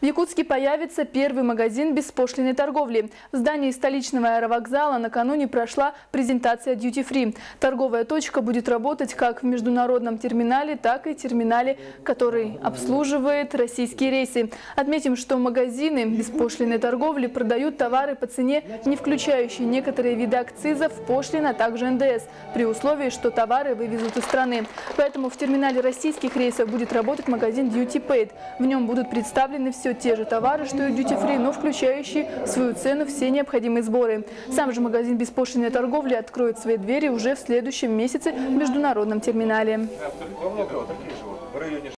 В Якутске появится первый магазин беспошлинной торговли. В здании столичного аэровокзала накануне прошла презентация Duty Free. Торговая точка будет работать как в международном терминале, так и терминале, который обслуживает российские рейсы. Отметим, что магазины беспошлинной торговли продают товары по цене, не включающие некоторые виды акцизов, пошлин, а также НДС, при условии, что товары вывезут из страны. Поэтому в терминале российских рейсов будет работать магазин Duty Paid. В нем будут представлены все те же товары, что и Duty Free, но включающие в свою цену все необходимые сборы. Сам же магазин беспошлинной торговли откроет свои двери уже в следующем месяце в международном терминале.